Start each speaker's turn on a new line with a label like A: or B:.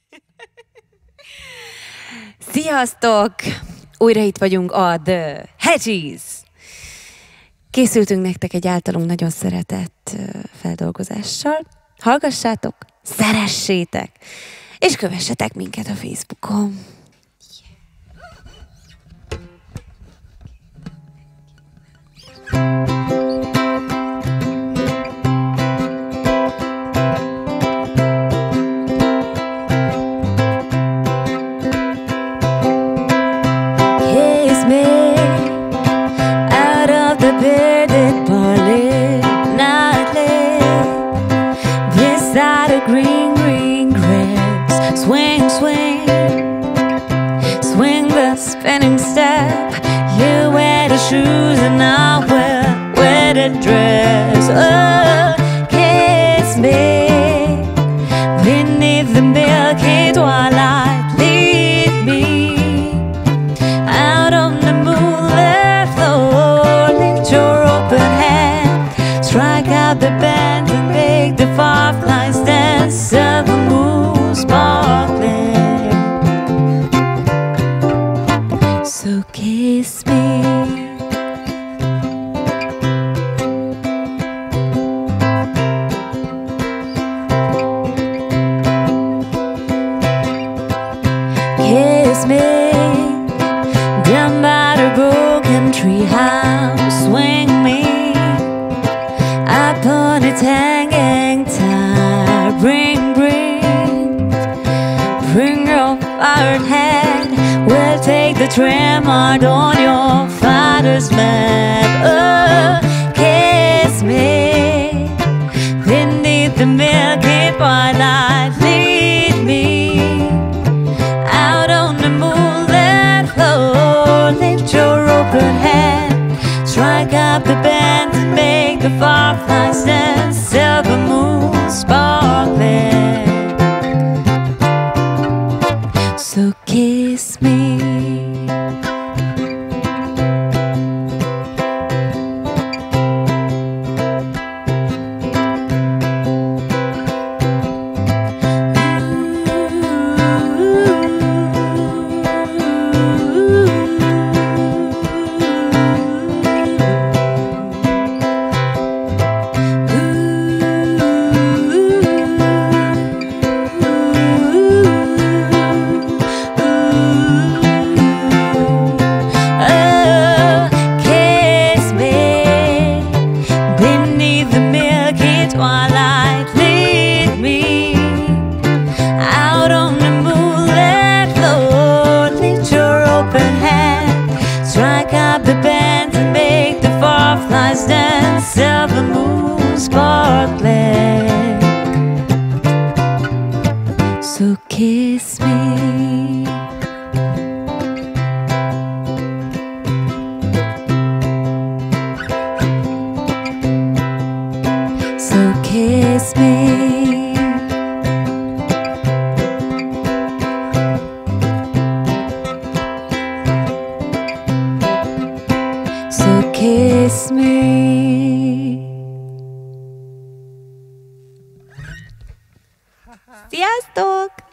A: Sziasztok! Újra itt vagyunk a The Hedgies! Készültünk nektek egy általunk nagyon szeretett feldolgozással. Hallgassátok, szeressétek, és kövessetek minket a Facebookon.
B: Green, green grass, swing, swing, swing the spinning step. You wear the shoes and I wear the dress. Oh, kiss me beneath the milky twilight. Lead me out on the moonlit floor. Lift your open hand, strike out the band and make the fireflies dance. Silver moon sparkling, so kiss me. Kiss me down by the broken tree house. Swing me up on its hanging tire. Bring your fired hand. We'll take the tram out on your father's map. Oh, kiss me beneath the milky twilight. Lead me out on the moonlit floor. Lift your open hand, strike up the band and make the fireflies dance. Silver moon sparkling, so kiss me. Twilight, lead me out on the moonlit floor. Lift your open hand, strike up the band and make the fireflies dance. Silver moon sparkling, so kiss me. So kiss me. So kiss me.
A: Sziasztok!